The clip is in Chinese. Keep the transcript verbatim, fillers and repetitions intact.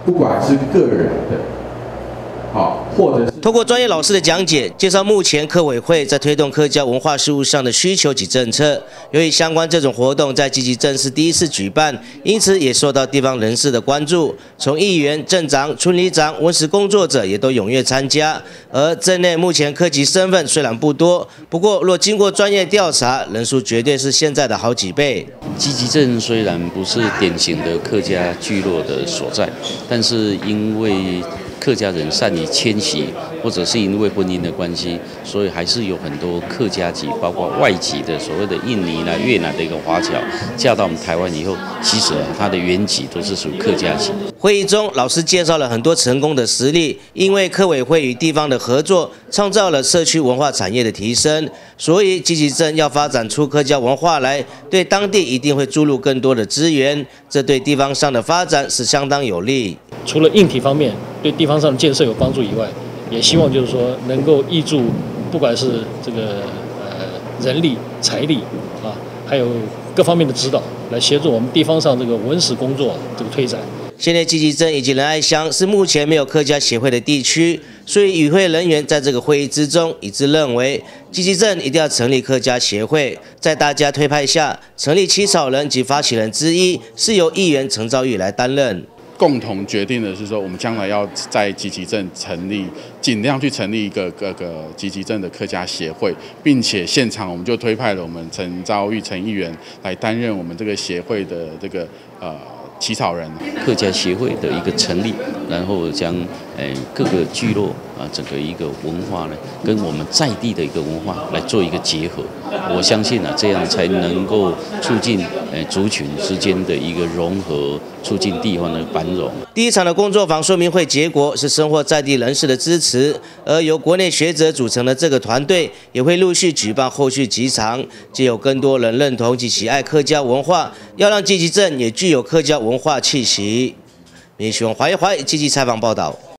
不管是个人的。 好，或者是通过专业老师的讲解，介绍目前客委会在推动客家文化事务上的需求及政策。由于相关这种活动在积极镇是第一次举办，因此也受到地方人士的关注。从议员、镇长、村里长、文史工作者也都踊跃参加。而镇内目前客籍身份虽然不多，不过若经过专业调查，人数绝对是现在的好几倍。 集集镇虽然不是典型的客家聚落的所在，但是因为 客家人善于迁徙，或者是因为婚姻的关系，所以还是有很多客家籍，包括外籍的所谓的印尼啦、越南的一个华侨，嫁到我们台湾以后，其实他的原籍都是属于客家籍。 会议中，老师介绍了很多成功的实例，因为客委会与地方的合作，创造了社区文化产业的提升。所以，集集镇要发展出客家文化来，对当地一定会注入更多的资源，这对地方上的发展是相当有利。 除了硬体方面对地方上的建设有帮助以外，也希望就是说能够挹注，不管是这个呃人力、财力啊，还有各方面的指导，来协助我们地方上这个文史工作这个推展。 现在集集镇以及仁爱乡是目前没有客家协会的地区，所以与会人员在这个会议之中一致认为，集集镇一定要成立客家协会。在大家推派下，成立起草人及发起人之一是由议员陈昭玉来担任。 共同决定的是说，我们将来要在集集镇成立，尽量去成立一个各个集集镇的客家协会，并且现场我们就推派了我们陈昭玉陈议员来担任我们这个协会的这个呃起草人。 客家协会的一个成立，然后将呃各个聚落啊整个一个文化呢，跟我们在地的一个文化来做一个结合。我相信啊，这样才能够促进呃族群之间的一个融合，促进地方的繁荣。 第一场的工作坊说明会结果是生活在地人士的支持，而由国内学者组成的这个团队也会陆续举办后续几场，藉有更多人认同及喜爱客家文化，要让集集镇也具有客家文化气息。民雄怀一怀积极采访报道。